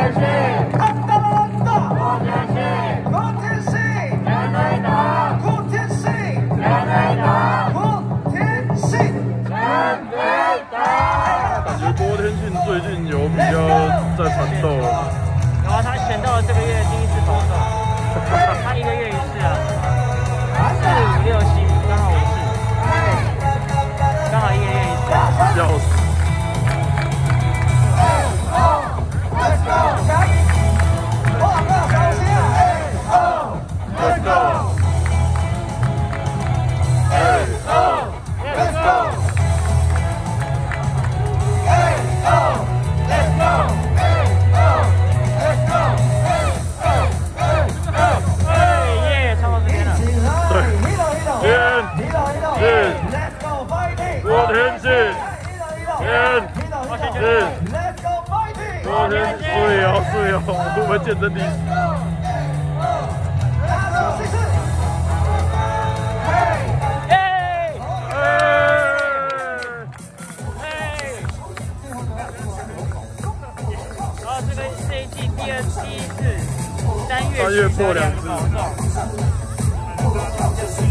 郭天信最近有比较在缠斗了。 有啊，他选到了这个月第一次投手，他1个月1次啊，4、5、6、7，刚好5次，刚好1个月1次。 笑死！ Let's go！ 哇，不要小心啊 ！Let's go！ Let's go！ 郭天信，郭天水哦，我们见证历史。 然后这一季第一次3月破2次。